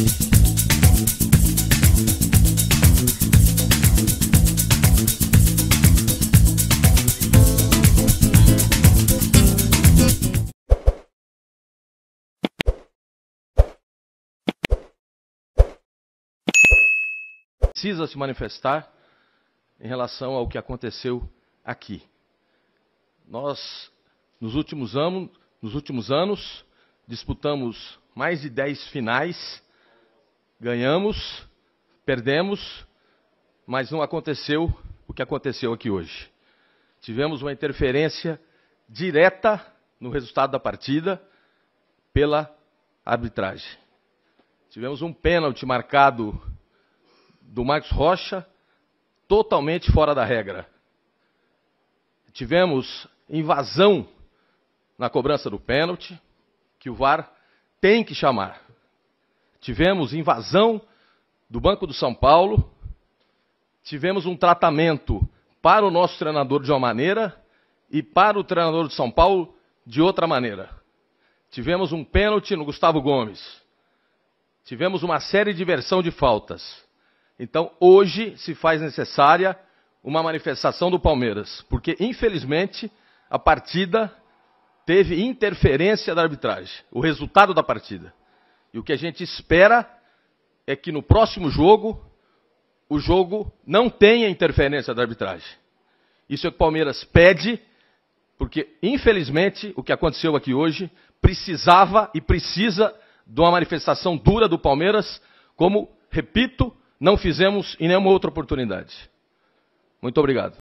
Precisa se manifestar em relação ao que aconteceu aqui. Nós, nos últimos anos, disputamos mais de 10 finais, ganhamos, perdemos, mas não aconteceu o que aconteceu aqui hoje. Tivemos uma interferência direta no resultado da partida pela arbitragem. Tivemos um pênalti marcado do Marcos Rocha, totalmente fora da regra. Tivemos invasão na cobrança do pênalti, que o VAR tem que chamar. Tivemos invasão do Banco do São Paulo, tivemos um tratamento para o nosso treinador de uma maneira e para o treinador de São Paulo de outra maneira. Tivemos um pênalti no Gustavo Gomes. Tivemos uma série de inversão de faltas. Então, hoje se faz necessária uma manifestação do Palmeiras, porque, infelizmente, a partida teve interferência da arbitragem, o resultado da partida. E o que a gente espera é que no próximo jogo, o jogo não tenha interferência da arbitragem. Isso é o que o Palmeiras pede, porque, infelizmente, o que aconteceu aqui hoje precisava e precisa de uma manifestação dura do Palmeiras, como, repito, não fizemos em nenhuma outra oportunidade. Muito obrigado.